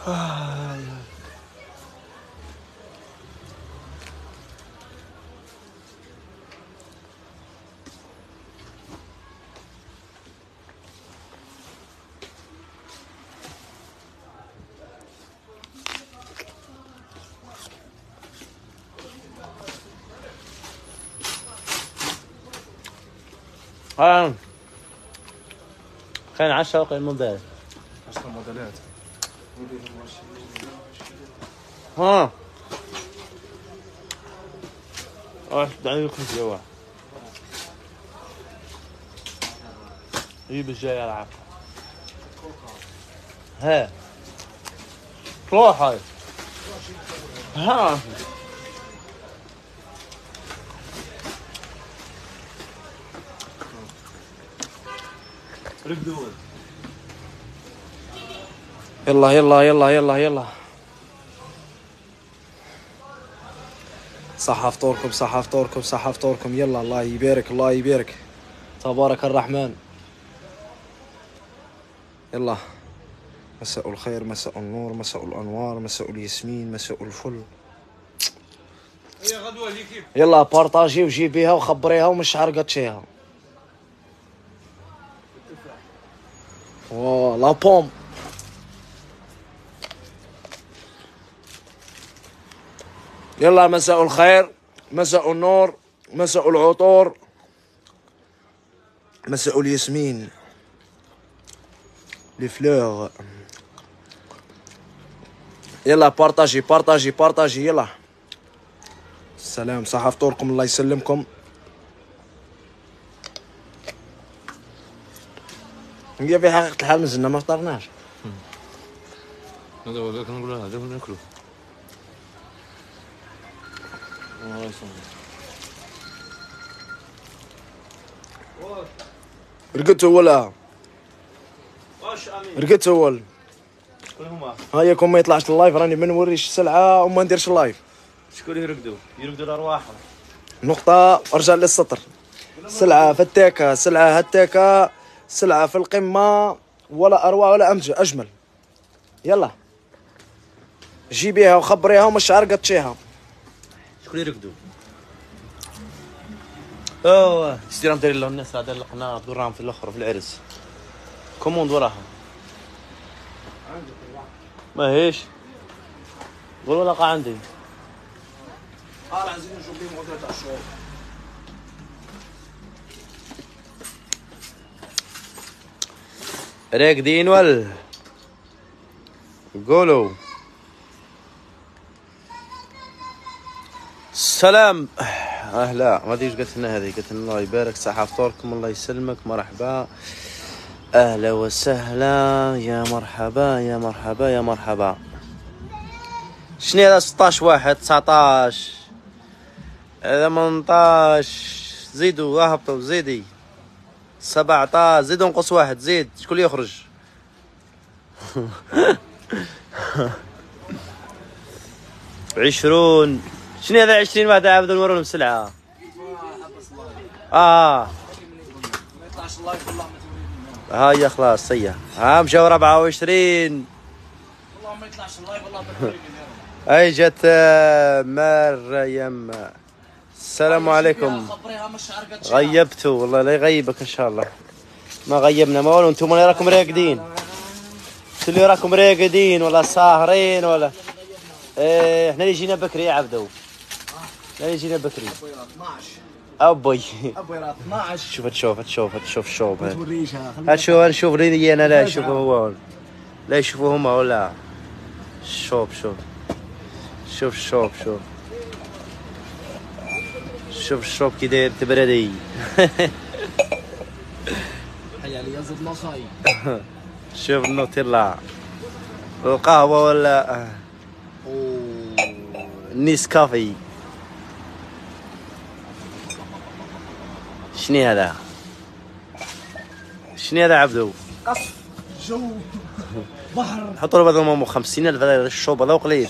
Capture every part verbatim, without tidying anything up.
اه كان عشرة وقع الموديل عشرة موديلات. ها اه دعني لكم جوا جيب الجاي العب ها روح هاي ها ركدوا يلا يلا يلا يلا يلا صحة فطوركم صحة فطوركم صحة فطوركم. يلا الله يبارك الله يبارك تبارك الرحمن. يلا مساء الخير مساء النور مساء الأنوار مساء الياسمين مساء الفل. يلا بارطاجي وجيبيها وخبريها ومش عرقتشيها. واو لا بوم. يلا مساء الخير مساء النور مساء العطور مساء الياسمين لي فلور. يلا بارطاجي بارطاجي بارطاجي يلا. السلام صحة فطوركم الله يسلمكم. هي في حقيقة الحال مازلنا ما فطرناش. هذا هو اللي كنقول لها هذا ناكلو. الله يسلمك. رقدت ولا؟ واش امين؟ رقدت ولا؟ شكون هما؟ هاياكم ما يطلعش اللايف راني ما نوريش السلعة وما نديرش اللايف. شكون يرقدوا؟ يرقدوا الارواح. نقطة ارجع للسطر. سلعة فتاكة سلعة هتاكة سلعة في القمة ولا أروع ولا أمجد أجمل. يلا جيبيها وخبريها ومش عارقة تشيها. شكون يرقدوا؟ اوه ستيرام داير لهم الناس هذا القناة دوراهم في الاخر في العرس. كوموند وراها. ما هيش قول ولا قا عندي. قال عايزين نشوف بهم عقدة تاع الشهور. راقدين ول قولوا السلام. اهلا ما ادري ايش قالت لنا هذه. قالت لنا الله يبارك صحة فطوركم الله يسلمك مرحبا اهلا وسهلا يا مرحبا يا مرحبا يا مرحبا. شنو هذا ستطاش واحد تسعطاش هذا ثمنطاش زيدوا اهبطوا زيدي سبعطاش زيدوا نقص واحد زيد شكون اللي يخرج. عشرون شنو هذا عشرين واحد عابد نورو لهم السلعة. اه هاي خلاص هيا ها مشاو ربعة وعشرين. والله ما يطلعش اللايف والله ما. هاي جت مريم السلام عليكم. غيبتوا والله لا يغيبك ان شاء الله. ما غيبنا ما والو انتم اللي راكم راقدين. انتم اللي راكم راقدين ولا ساهرين ولا ايه. احنا اللي جينا بكري يا عبدو. احنا اللي جينا بكري. ابوي ابوي راه اثناعش. شوف تشوف تشوف تشوف الشوب. ما توريشها. هتشوف نشوف لي انا لا يشوفوا هو لا يشوفوا هما ولا. شوف شوف شوف شوف شوف شوف الشوب كي داير تبردي. حيا لي يزيد نصاي. شوف النوتيلا القهوة ولا نيسكافي. شنو هذا؟ شنو هذا عبدو؟ قصف جو بحر. حطوا له بدل ما خمسين ألف هذا الشوب هذا قليل.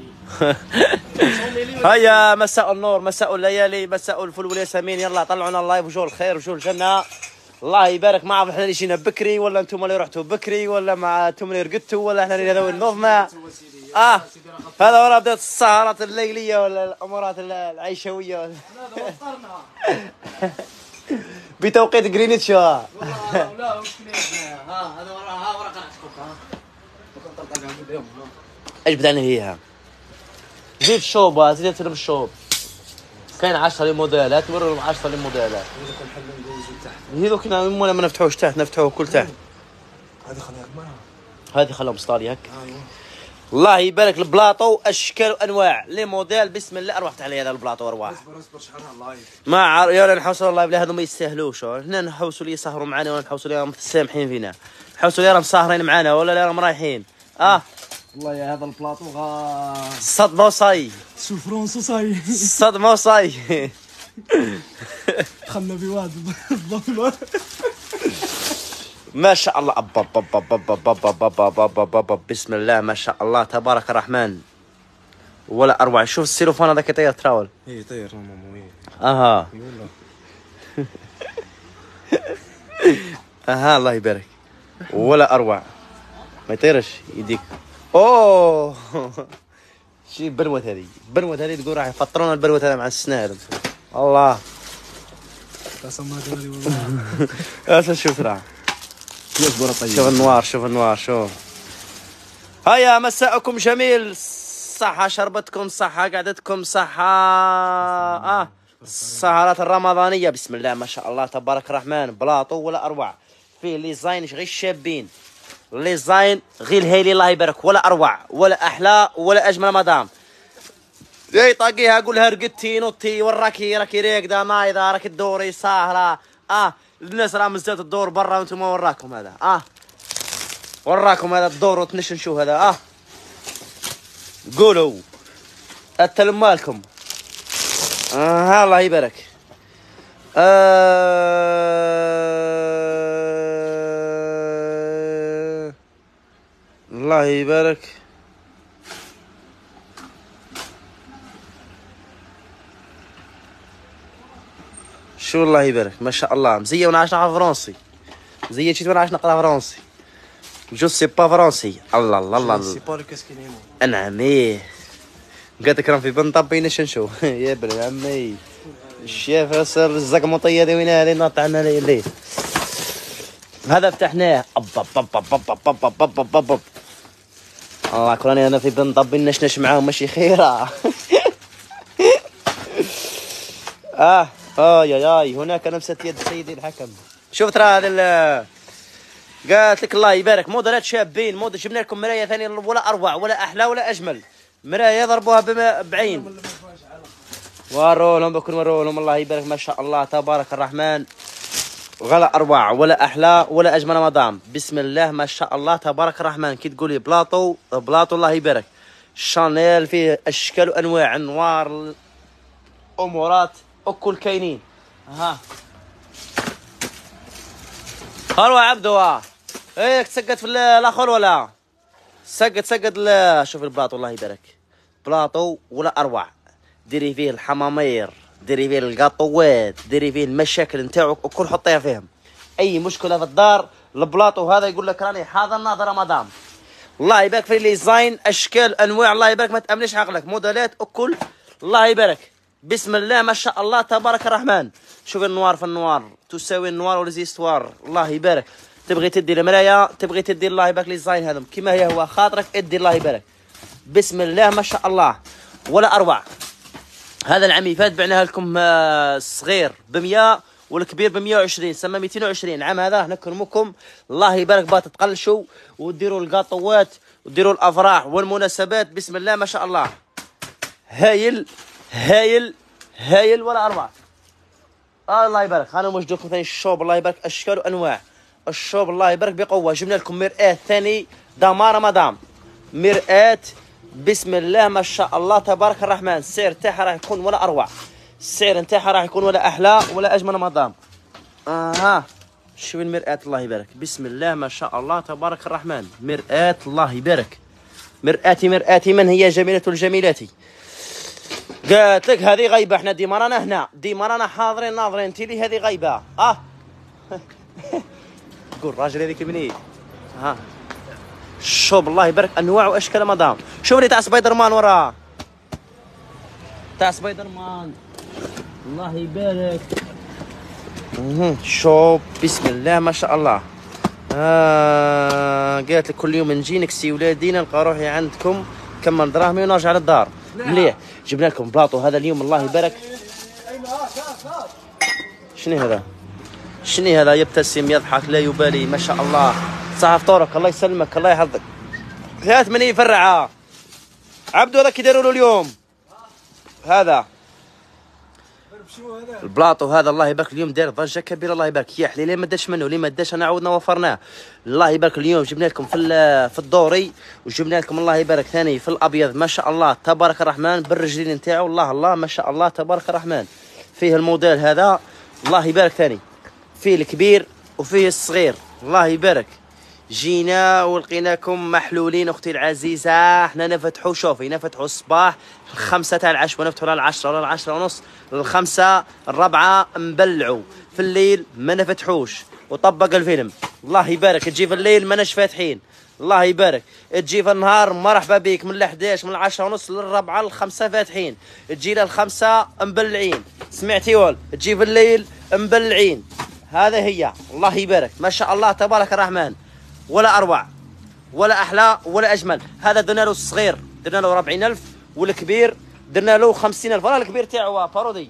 هيا مساء النور مساء الليالي مساء الفل والياسمين. يلا طلعونا اللايف وجو الخير وجو الجنة الله يبارك. ما عرف احنا اللي جينا بكري ولا انتم اللي رحتوا بكري ولا مع انتم اللي رقدتوا ولا احنا اللي هذا النظمه. اه هذا ورا بدات السهرات الليليه ولا الامورات العيشويه ولا بتوقيت جرينتش. ها لا مش ها هذا ورا ها ورا قناتكم ها ايش بدنا هيها زيد شوب زيد ترم الشوب كاين عشرة موديلات مروا عشرة موديلات. هذوك كنا ما نفتحوش تحت نفتحوه كل تحت. هذه خليها معها هذه خلهم سطالي هك. الله يبارك. البلاطو اشكال وانواع لي موديل بسم الله. روحت على هذا البلاطو ارواح. اصبر اصبر شحالها اللايف ما عار... يا نحوسوا الله بلا هذو ما يستاهلوش. هنا نحوسوا لي يسهروا معنا ولا نحوسوا لي راهم سامحين فينا. نحوسوا لي راهم ساهرين معنا ولا راهم رايحين. اه والله يا هذا البلاطو غا صدمه وصاي شو فرنسا صاي صدمه وصاي دخلنا بواد ما شاء الله. أب أب أب أب أب أب أب أب أب أب أب أب أب. بسم الله ما شاء الله تبارك الرحمن ولا أروع. شوف السيلوفان هذاك يطير تراول. ايه طير ماما وين اها اها الله يبارك ولا أروع. ما يطيرش يديك. اوه شي بنوت هذه بنوت هذه تقول راح يفطرونا البنوت هذا مع السنار. الله قسم بالله والله اسا شوف راح شوف النوار شوف النوار شوف. هيا مساءكم جميل. صحة شربتكم صحة قعدتكم صحة. اه السهرات الرمضانية بسم الله ما شاء الله تبارك الرحمن. بلاطو ولا أروع. فيه ليزاين غير شابين. ليزاين غير الهيلي الله يبارك ولا أروع ولا أحلى ولا أجمل مدام. اي طاقيها قولها رقدتي نطي وراكي راكي راكده نايضه راكي تدوري ساهره. اه الناس راه مزات الدور برا وانتم وراكم هذا. اه وراكم هذا الدور وتنشنشوا هذا. اه قولوا التلم مالكم. آه الله يبارك. آه الله يبارك. شو الله يبارك ما شاء الله. مزيه وانا عايش نقرا فرنسي. مزيه جيت وانا عايش نقرا فرنسي. جو سي با فرنسي. الله الله الله سي با لو كاسكينيمو انعم. ايه قالت لك راهم في بن طبينا شنشو يا بن عمي الشيف صار الزقمطيه هذه وين هذه ناط عنا الليل. هذا فتحناه. اب اب اب اب اب اب اب اب اب. الله كراني انا في بن طبي نشنش معاهم ماشي خيره. اه اه يا ياي هناك لمسة يد سيدي الحكم. شوف ترى هذا قالت لك الله يبارك موديلات شابين. مود جبنا لكم مرايه ثانيه ولا اروع ولا احلى ولا اجمل. مرايه ضربوها بعين. وروا لهم بكون وروا لهم الله يبارك ما شاء الله تبارك الرحمن. ولا اروع ولا احلى ولا اجمل مدام. بسم الله ما شاء الله تبارك الرحمن. كي تقولي بلاطو بلاطو الله يبارك. شانيل فيه اشكال وانواع انوار امورات اكل كاينين. ها هلو عبدو. اه ايك تسقط في الاخر ولا سقط سقط. لا شوف البلاطو الله يبارك. بلاطو ولا اروع. ديري فيه الحمامير ديري فيه القاطوات ديري فيه المشاكل نتاعو وكل حطيها فيهم. اي مشكله في الدار البلاطو هذا يقول لك راني حاضر ناظر مدام. الله يبارك في ديزاين اشكال انواع الله يبارك ما تامنيش عقلك. موديلات اكل الله يبارك. بسم الله ما شاء الله تبارك الرحمن. شوف النوار في النوار تساوي النوار والزيستوار الله يبارك. تبغي تدي المرايه تبغي تدي الله يبارك لي الزاين هذم كما هي هو خاطرك ادي الله يبارك. بسم الله ما شاء الله ولا اروع. هذا العام اللي فات بعناها لكم الصغير ب مية والكبير ب مية وعشرين سما ميتين وعشرين. العام هذا نكرمكم الله يبارك باه تتقلشوا وديروا القاطوات وديروا الافراح والمناسبات. بسم الله ما شاء الله هايل هايل هايل ولا اروع. آه الله يبارك. انا موجود لكم ثاني الشوب الله يبارك اشكال وانواع. الشوب الله يبارك بقوه. جبنا لكم مرآة ثاني دمار مدام. مرآة بسم الله ما شاء الله تبارك الرحمن. السعر تاعها راح يكون ولا اروع. السعر نتاعها راح يكون ولا احلى ولا اجمل مدام. اها آه. شوف المرآة الله يبارك. بسم الله ما شاء الله تبارك الرحمن. مرآة الله يبارك. مرآتي مرآتي من هي جميلة الجميلات. قالت لك هذه غيبه. احنا ديما رانا هنا ديما رانا حاضرين ناظرين. انت لي هذه غيبه. اه قول راجل هذيك منين؟ ها شوف الله يبارك انواع واشكال مدام. شوف لي تاع سبايدر مان وراه، تاع سبايدر مان الله يبارك. اها شوف بسم الله ما شاء الله. آه قالت لك كل يوم نجي نكسي ولادي نلقى روحي عندكم كمل دراهمي ونرجع للدار. مليح جبنا لكم بلاطو هذا اليوم الله يبارك. شنو هذا؟ شنو هذا؟ يبتسم يضحك لا يبالي ما شاء الله. صح فطورك الله يسلمك الله يحفظك. هات من يفرع عبدو هذا كي داروا له اليوم هذا البلاطو هذا الله يبارك اليوم دار ضجه كبيره الله يبارك. يا حليل ما داش منه، ليه ما داش انا عاودنا وفرناه الله يبارك. اليوم جبنا لكم في في الدوري وجبنا لكم الله يبارك ثاني في الابيض ما شاء الله تبارك الرحمن بالرجلين نتاعو الله الله ما شاء الله تبارك الرحمن. فيه الموديل هذا الله يبارك ثاني، فيه الكبير وفيه الصغير الله يبارك. جينا ولقيناكم محلولين اختي العزيزه. احنا نفتحوا شوفي نفتحوا الصباح الخمسة تاع العشوة نفتحوا للعشرة ولا العشرة ونص للخمسة الربعة نبلعوا. في الليل ما نفتحوش وطبق الفيلم الله يبارك. تجي في الليل ماناش فاتحين الله يبارك. تجي في النهار مرحبا بك من الحداش من العشرة ونص للربعة للخمسة فاتحين. تجي للخمسة مبلعين سمعتي ول. تجي في الليل مبلعين. هذا هي الله يبارك ما شاء الله تبارك الرحمن. ولا اروع ولا احلى ولا اجمل. هذا درنا له الصغير درنا له أربعين ألف والكبير درنا له خمسين ألف. راه الكبير تاعو بارودي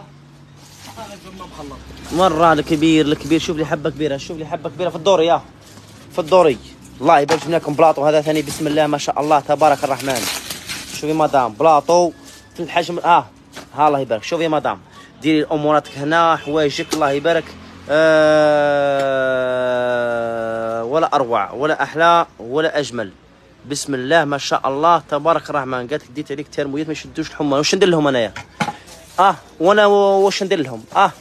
مره. الكبير الكبير شوف لي حبه كبيره شوف لي حبه كبيره في الدوري يا في الدوري الله يبارك. جبنا لكم بلاطو هذا ثاني بسم الله ما شاء الله تبارك الرحمن. شوفي مدام بلاطو في الحجم اه ها الله يبارك. شوفي مدام ديري اموراتك هنا حوايجك الله يبارك. آه ولا اروع ولا احلى ولا اجمل بسم الله ما شاء الله تبارك الرحمن. قالت لك ديت عليك ترمويات ما يشدوش الحمى. واش ندير لهم انايا؟ اه وانا واش ندير لهم؟ اه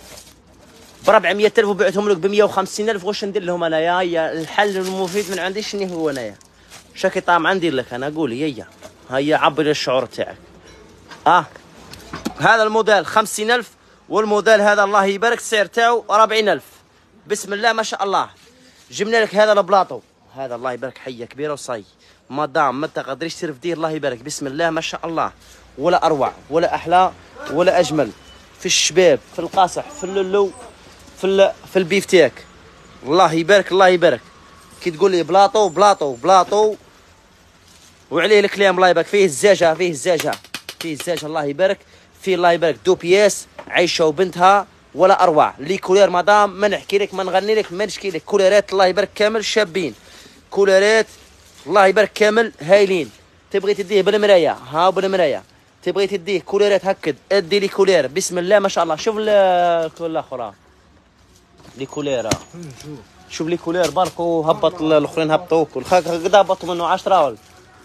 ب أربعمية ألف وبعتهم لك ب مية وخمسين ألف واش ندير لهم انايا؟ هيا الحل المفيد من عندي شنو هو انايا؟ شاكي طعم ندير لك انا قولي هيا هيا عبري الشعور تاعك. اه هذا الموديل خمسين ألف والموديل هذا الله يبارك السعر تاعو أربعين ألف بسم الله ما شاء الله. جبنا لك هذا البلاطو هذا الله يبارك حيه كبيره وصاي مدام ما تقدريش ترفديه الله يبارك بسم الله ما شاء الله. ولا اروع ولا احلى ولا اجمل في الشباب في القاصح في اللولو في ال... في البيفتيك الله يبارك الله يبارك. كي تقول لي بلاطو بلاطو بلاطو وعليه الكلام الله يبارك. فيه الزاجه فيه الزاجه فيه الزاجه الله يبارك. فيه الله يبارك دو بياس عايشه وبنتها ولا اروع. لي كولير مدام ما نحكي لك ما نغني لك ما نشكي لك. كوليرات الله يبارك كامل شابين كوليرات الله يبارك كامل هايلين. تبغي تديه بالمرايه ها بالمرايه. تبغي تديه كوليرات هكد ادي لي كولير بسم الله ما شاء الله. شوف الاخرى لي كولير شوف لي كولير بركو هبط الاخرين هبطوك هكذا هبطوا منه عشرة ولا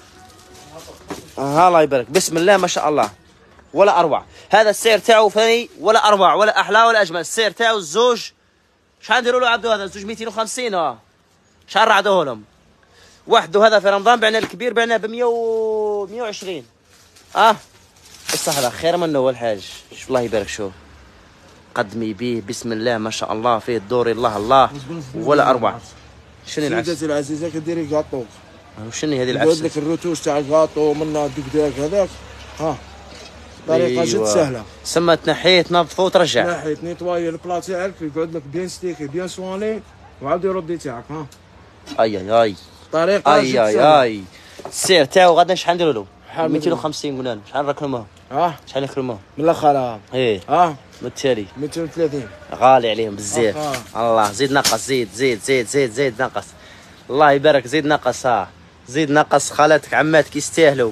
ها الله يبارك بسم الله ما شاء الله. ولا اروع. هذا السعر تاعو ثاني ولا اروع ولا احلى ولا اجمل. السعر تاعو الزوج شحال نديروا له عبدو؟ هذا الزوج مئتين وخمسين. اه شحال رعدوه لهم وحده؟ هذا في رمضان بعنا الكبير بعنا ب مية وعشرين. اه بصح هذا خير منه هو الحاج. شوف الله يبارك شوف قدمي به بسم الله ما شاء الله. فيه الدوري الله الله ولا اروع. شنو العكس؟ سيدتي العزيزه كديري كاطو. وشنو هذه العكس؟ لك الروتوش تاع الكاطو من الدكداك هذاك ها طريقه جد سهله. سما تنحيه تنظفه وترجع. تنحيه نيطواي البلا تاعك يقعد لك بيان ستيكي بيان سواني وعاود يردي تاعك ها. اي اي اي طريقه اي اي اي. السعر تاعو غدا شحال نديروا له؟ مئتين وخمسين قلنا له. شحال نركلموه؟ اه شحال نكرموه؟ من الاخر اه ايه اه بالتالي مئتين وثلاثين غالي عليهم بزاف. آه. الله زيد نقص زيد زيد زيد زيد زيد نقص الله يبارك زيد نقص. ها زيد نقص خالاتك عماتك يستاهلوا.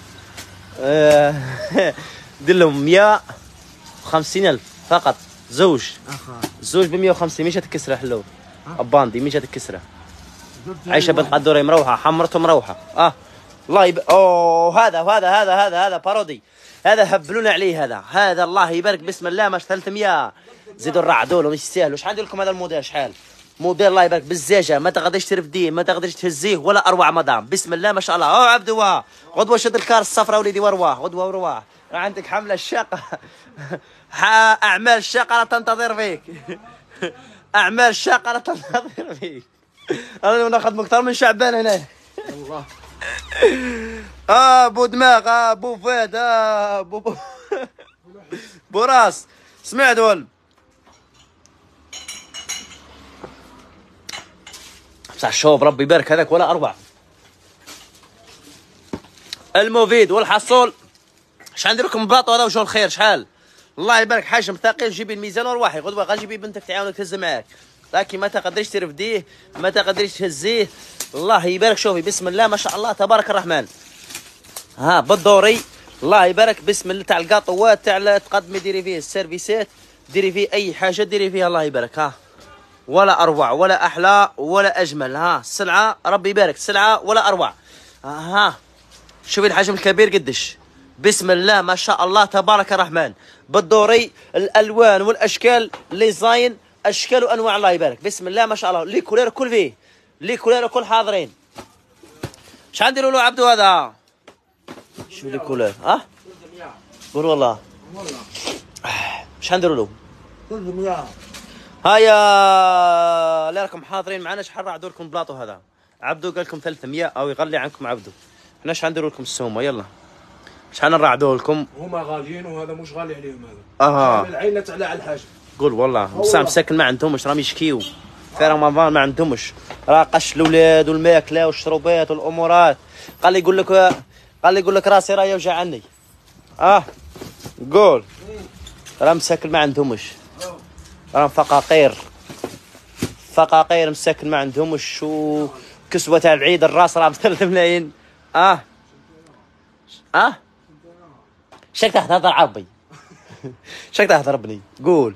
آه دير لهم مية وخمسين ألف فقط زوج. زوج ب مية وخمسين مش هتكسره حلو اباندي مش هتكسره. عايشه بنت قدوري مروحه حمرته مروحه. اه الله يب... اوه هذا وهذا هذا هذا هذا بارودي. هذا هبلونا عليه هذا هذا الله يبارك بسم الله ما ثلاثمية. زيدوا الرعدوا لهم يستاهلوا. شحال ندير لكم هذا الموديل؟ شحال موديل الله يبارك بالزاجه ما تقدرش ترفديه ما تقدرش تهزيه ولا اروع مدام بسم الله ما شاء الله. اوه عبدو غدوه شد الكار الصفراء وليدي ورواه غدوه ورواه. عندك حمله الشاقه اعمال الشاقه تنتظر فيك. اعمال شاقه لا تنتظر فيك. انا ناخذ اكثر من شعبان هنا. والله. اه بو دماغ، اه بو فؤاد، اه بو بو, بو راس. سمع دول بصح شوف ربي يبارك هذاك ولا اروع. المفيد والحصول. شحال ندير لكم بلاطو هذا وشو الخير شحال؟ الله يبارك حاجم ثقيل. جيبي الميزان وروحي غدوه غنجيبي بنتك تعاونك تهز معاك، لكن ما تقدريش ترفديه، ما تقدريش تهزيه. الله يبارك. شوفي بسم الله ما شاء الله تبارك الرحمن. ها بالدوري الله يبارك. بسم الله تاع القاطوات تاع تقدمي ديري فيه السيرفيسات، ديري فيه اي حاجه ديري فيها. الله يبارك. ها ولا اروع ولا احلى ولا اجمل. ها السلعه ربي يبارك، سلعه ولا اروع. ها شوفي الحجم الكبير قديش. بسم الله ما شاء الله تبارك الرحمن. بالدوري الالوان والاشكال لي زاين اشكال وانواع. الله يبارك. بسم الله ما شاء الله. لي كولير كل فيه، لي كولير كل حاضرين. شحال نديروا له عبدو هذا؟ شوف لي كولير. اه قول والله. والله. شحال نديروا له؟ ثلاثمية. هيا اللي راكم حاضرين معنا شحال راعدوا لكم بلاطو هذا؟ عبدو قال لكم ثلاثمية او يغلي عنكم عبدو. حنا شحال نديروا لكم السومه؟ يلا شحال نراعدوا لكم؟ هما غاليين وهذا مش غالي عليهم هذا. اه العينة تعلى على الحاجه. قول والله. بصح مساكن ما عندهمش، راهم يشكيو في رمضان ما عندهمش، راه قش الاولاد والماكله والشروبات والامورات. قال لي يقول لك قال لي يقول لك راسي راه يوجع عني. اه قول. راه مساكن ما عندهمش، راهم فقاقير فقاقير مساكن ما عندهمش. وكسوه تاع العيد الراس راه ب ثلاثة ملايين. اه اه شك تهضر عربي؟ شك تهضر بني؟ قول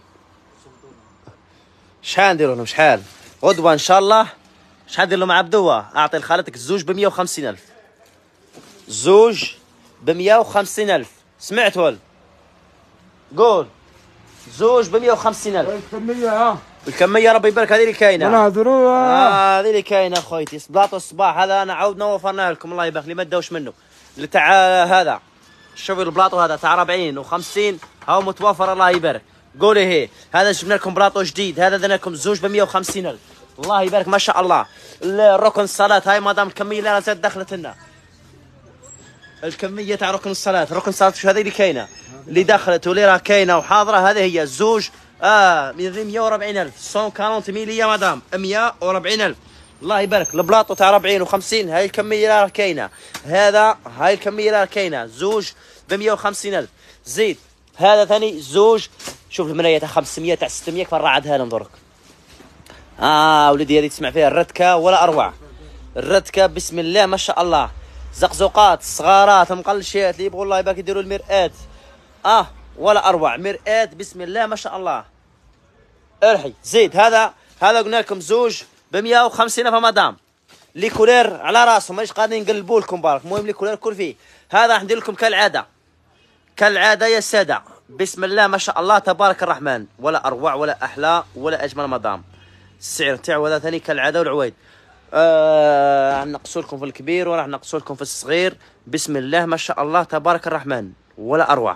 شحال نديروا لهم؟ شحال غدوه ان شاء الله؟ شحال ندير لهم عبدوه؟ اعطي لخالتك الزوج ب مية وخمسين ألف. زوج ب مية وخمسين ألف. سمعت ولا؟ قول زوج ب مية وخمسين ألف. الكمية ها. الكميه ربي يبارك. هذه اللي كاينه. انا هضروا. آه هذه اللي كاينه خويتي. بلاطو الصباح هذا انا عاودنا وفرناه لكم. الله يبارك لي ما داوش منه. اللي تاع هذا شوفي البلاطو هذا تاع أربعين وخمسين هاو متوفر. الله يبارك. قولي هي هذا جبنا لكم بلاطو جديد. هذا درنا لكم زوج ب مية وخمسين ألف. الله يبارك ما شاء الله. الركن الصلاة هاي مادام الكمية اللي راه زاد دخلت لنا. الكمية تاع ركن الصلاة، ركن الصلاة شو هذه اللي كاينة اللي دخلت واللي راه كاينة وحاضرة. هذه هي الزوج اه مية وأربعين ألف. مية وأربعين ميل يا مدام مية وأربعين ألف. الله يبارك. البلاطو تاع أربعين وخمسين هاي الكمية اللي راه كاينة. هذا هاي الكمية اللي راه كاينة زوج ب مية وخمسين ألف. زيد هذا ثاني زوج. شوف المراية تاع خمسمية تاع ستمية كيف نرعدها لهم درك. اه ولدي هذه تسمع فيها الرتكة ولا اروع. الرتكة بسم الله ما شاء الله. زقزقات صغارات مقلشات اللي يبغوا الله يبارك يديروا المرآة. اه ولا اروع مرآة بسم الله ما شاء الله. ارحي زيد هذا هذا قلنا لكم زوج ب مية وخمسين ألف مدام. لي كولير على راسهم مانيش قادرين نقلبوا لكم بارك. المهم لي كولير كل فيه. هذا راح ندير لكم كالعاده كالعاده يا ساده. بسم الله ما شاء الله تبارك الرحمن. ولا اروع ولا احلى ولا اجمل مدام. السعر تاعو هذا ثاني كالعاده والعوايد. آه راح نقصوا لكم في الكبير وراح نقصوا لكم في الصغير. بسم الله ما شاء الله تبارك الرحمن ولا اروع.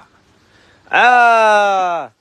آه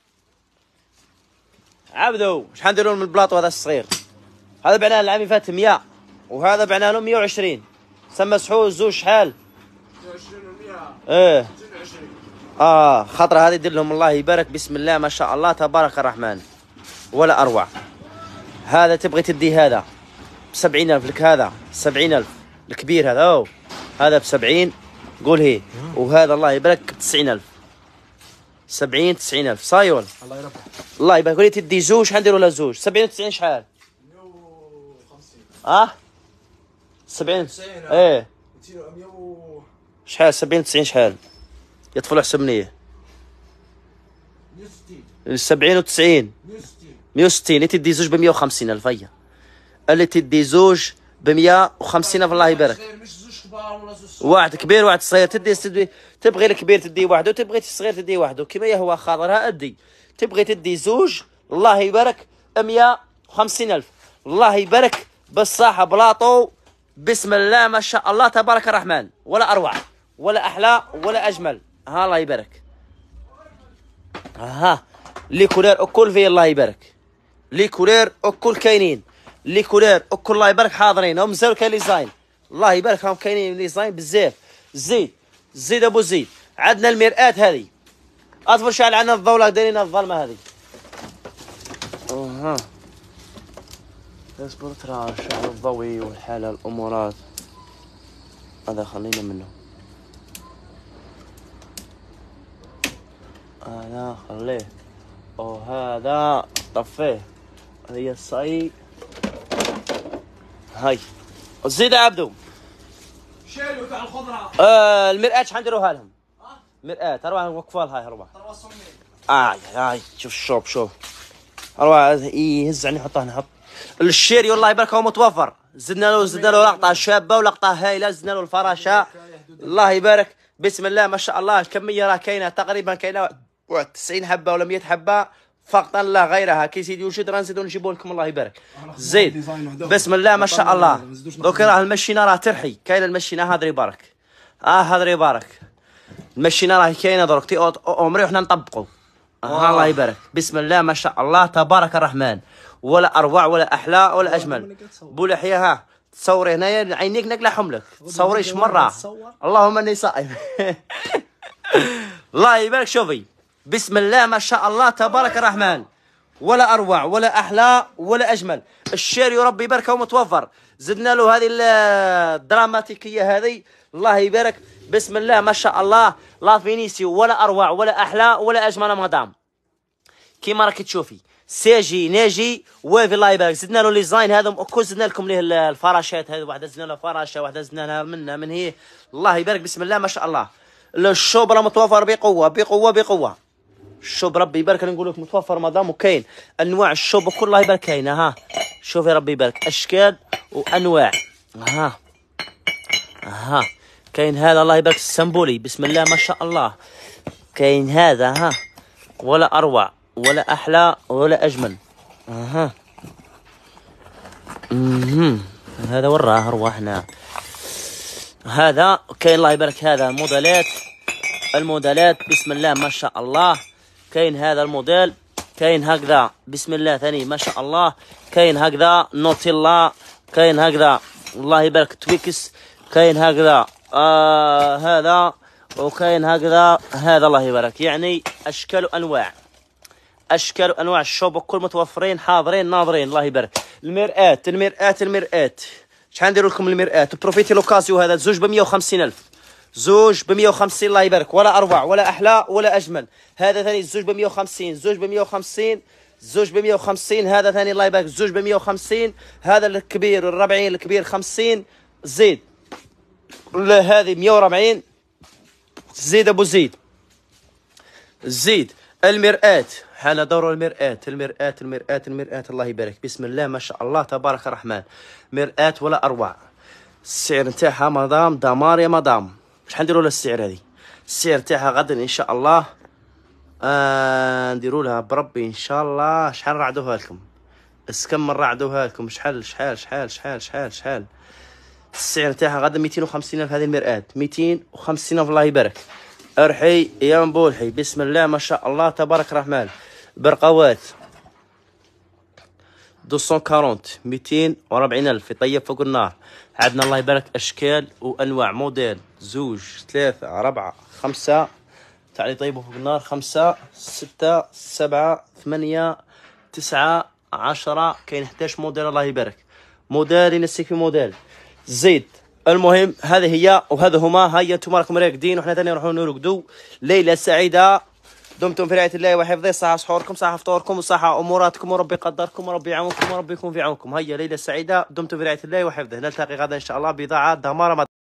عبدو شحال نديروا من البلاطو هذا الصغير؟ هذا بعناه العام اللي فات مية وهذا بعناه له مية وعشرين. سما سحول زوج شحال؟ مية وعشرين و100. ايه ميتين وعشرين. اه خاطر هذه يدير لهم الله يبارك. بسم الله ما شاء الله تبارك الرحمن ولا اروع. هذا تبغي تدي هذا بسبعين ألف لك. هذا سبعين ألف الكبير هذا. أوه. هذا بسبعين قول هي. وهذا الله يبارك بتسعين ألف. سبعين تسعين ألف صايول. الله يربح. الله يبارك. ولي تدي زوج شحال نديروا له زوج؟ سبعين وتسعين شحال؟ مية وخمسين. اه سبعين. تسعين. ايه مية و شحال؟ سبعين تسعين شحال؟ يطفلوا حسب نية. مية وستين. سبعين وتسعين مية وستين. مية وستين. اللي تدي زوج ب مية وخمسين ألف. هيا اللي تدي زوج ب مية وخمسين ألف. الله يبارك. مش زوج كبار ولا زوج. واحد كبير واحد صغير. تدي تدي تبغي الكبير تدي وحده، تبغي الصغير تدي وحده كما هو خاطرها ادي. تبغي تدي زوج الله يبارك مية وخمسين ألف. الله يبارك بالصحة بلاطو بسم الله ما شاء الله تبارك الرحمن ولا اروع ولا احلى ولا اجمل. ها الله يبارك. ها لي كولير الكل فيه الله يبارك. لي كولير الكل كاينين، لي كولير الكل الله يبارك حاضرين، هم مازالوا كاين لي زاين الله يبارك راهم كاينين لي زاين بزاف. زيد زيد ابو زيد. عندنا المرآة هذه اصبر شعل عندنا الضوء دايرين الظلمه هذه. اها اصبر ترى الشعل الضوئي والحاله الامورات هذا خلينا منه، هذا خليه وهذا طفيه. هي الصاي هاي زيد يا عبدو. شيلوا تاع الخضره. آه المرآة شحال نديروها لهم؟ مرآة اروح نوقفوها لها هاي اروح. آه هاي شوف الشوب شوف اروح يهز عني نحطها نحط. الشيري والله يبارك هو متوفر، زدنا له زدنا له لقطه شابه ولقطه هايله، زدنا له الفراشه الله يبارك بسم الله ما شاء الله. الكميه راه كاينه تقريبا كاينه تسعين حبه ولا مية حبه فقط لا غيرها. كي سيدي وجد راه نزيدو نجيبو لكم الله يبارك. زيد بسم الله ما شاء الله. دوك راه المشينه راه ترحي كاينه المشينه هذا يبارك اه هذا يبارك المشينه راه كاينه درك تي عمري وحنا نطبقوا آه الله يبارك بسم الله ما شاء الله تبارك الرحمن. ولا اروع ولا احلى ولا اجمل. بولحيه ها تصوري هنايا عينيك نقلعهم لك تصوريش مره اللهم اني صائم. الله يبارك شوفي بسم الله ما شاء الله تبارك الرحمن. ولا اروع ولا احلى ولا اجمل. الشيري ربي يبارك هو متوفر. زدنا له هذه الدراماتيكيه هذه الله يبارك بسم الله ما شاء الله. لا فينيسيو ولا اروع ولا احلى ولا اجمل مدام كيما راكي تشوفي ساجي ناجي وافي الله يبارك. زدنا له لي زاين هذا كل زدنا لكم ليه الفراشات هذه واحده زدنا لها فراشه واحده زدنا لها منها من هي الله يبارك بسم الله ما شاء الله. الشوب راه متوفر بقوه بقوه بقوه. الشوب ربي يبارك نقول لك متوفر مدام وكاين انواع الشوب كل الله يبارك كاينه. ها شوفي ربي يبارك اشكال وانواع. ها ها كاين هذا الله يبارك السنبولي بسم الله ما شاء الله. كاين هذا ها ولا اروع ولا احلى ولا اجمل. اها امم هذا وراه ارواحنا. هذا كاين الله يبارك هذا موديلات الموديلات بسم الله ما شاء الله. كاين هذا الموديل كاين هكذا بسم الله ثاني ما شاء الله. كاين هكذا نوتيلا كاين هكذا الله يبارك تويكس كاين هكذا آه هذا وكاين هكذا هذا الله يبارك. يعني اشكال وانواع اشكال وانواع الشوب كل متوفرين حاضرين ناظرين الله يبارك. المرآة المرآة المرآة شحال نديروا لكم المرآة بروفيتي لوكاسيو هذا زوج ب مية وخمسين ألف زوج ب مية وخمسين الله يبارك. ولا اروع ولا احلى ولا اجمل. هذا ثاني زوج ب مية وخمسين زوج ب مية وخمسين زوج ب مية وخمسين. هذا ثاني الله يبارك زوج ب مية وخمسين. هذا الكبير الربعين الكبير خمسين. زيد هذه مية وأربعين. زيد ابو زيد. زيد المرآة حان دور المرآة المرآة المرآة المرآة الله يبارك بسم الله ما شاء الله تبارك الرحمن. مرآة ولا اروع. السعر نتاعها مدام دمار يا مدام. شحال نديروا لها السعر هذه؟ السعر تاعها غدا ان شاء الله آه نديروا لها بربي ان شاء الله. شحال نرعدوها لكم؟ اسكم نرعدوها لكم شحال شحال شحال شحال شحال شحال السعر تاعها غدا ميتين وخمسين ألف. هذه المرآة ميتين وخمسين ألف الله يبارك. ارحي يا مبولحي بسم الله ما شاء الله تبارك الرحمن. برقوات مئتين وأربعين ميتين وأربعين ألف يطيب فوق النار. عندنا الله يبارك اشكال وانواع موديل زوج ثلاثة أربعة خمسة تعالي طيبوا فوق النار خمسة ستة سبعة ثمانية تسعة عشرة. كاين إحدى عشر موديل الله يبارك. موديل ينسيك في موديل. زيد المهم هذه هي وهذا هما. هيا انتم راكم راقدين وحنا ثاني نروحوا نرقدوا. ليله سعيده دمتم في رعايه الله وحفظه. صحه سحوركم صحه فطوركم وصحه اموراتكم وربي يقدركم وربي يعاونكم وربي يكون في عونكم. هيا ليله سعيده دمتم في رعايه الله وحفظه. نلتقي غدا ان شاء الله بضاعه دمار.